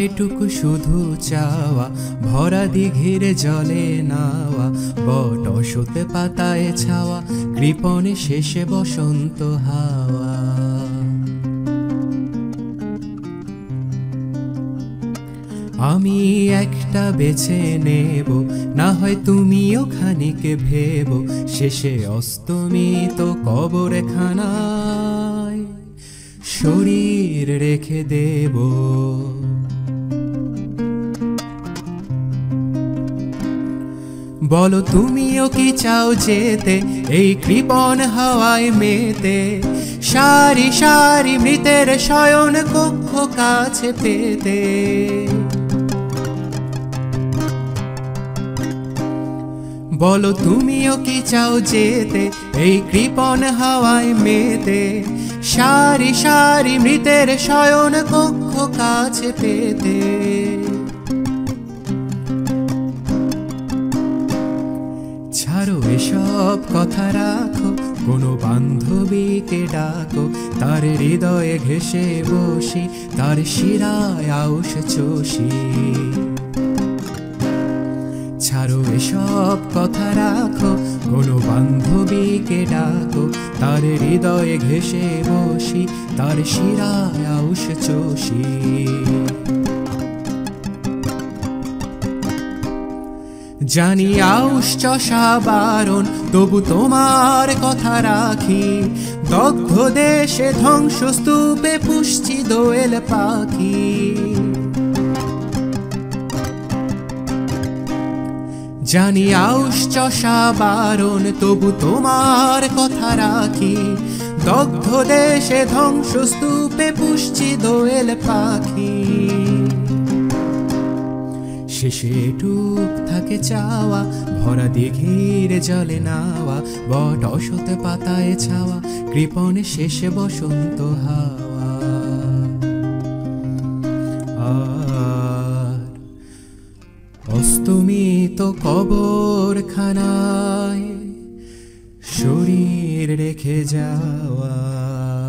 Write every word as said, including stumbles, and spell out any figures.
এটুকু শুধু চাওয়া, ভরা দিঘির জলে নাওয়া, বট অশ্বত্থ পাতায় ছাওয়া, কৃপণে শেষে বসন্ত হাওয়া। আমি একটা বেছে নেব, না হয় তুমিও খানিক ভেব, শেষে অস্তমিত কবরখানায় শরীর রেখে দেব। বলো তুমিও কি চাও যেতে এই কৃপণ হাওয়ায় মেতে, সারি সারি মৃতের শয়ন কক্ষ কাছে পেতে। বলো তুমিও কি চাও যেতে এই কৃপণ হাওয়ায় মেতে, সারি সারি মৃতের শয়ন কক্ষ কাছে পেতে। ছাড়ো এসব কথা রাখো, কোনো বান্ধবীকে ডাকো, তার হৃদয়ে ঘেঁষে বসি, তার শিরায় আউশ চষি। ছাড়ো এসব কথা রাখো, কোনো বান্ধবীকে ডাকো, তার হৃদয়ে ঘেঁষে বসি, তার শিরায় আউশ চষি। জানি আউশ চষা বারণ, তবু তোমার কথা রাখি, দগ্ধ দেশে ধ্বংস স্তূপে পুষছি দোয়েল পাখি। জানি আউশ চষা বারণ, তবু তোমার কথা রাখি, দগ্ধ দেশে ধ্বংস স্তূপে পুষছি দোয়েল পাখি। শেষে এটুক থাকে চাওয়া, ভরা দিঘির জলে নাওয়া, বট অশ্বত্থ পাতায় ছাওয়া, কৃপণে শেষে বসন্ত হাওয়া। আর অস্তমিত কবরখানায় শরীর রেখে যাওয়া।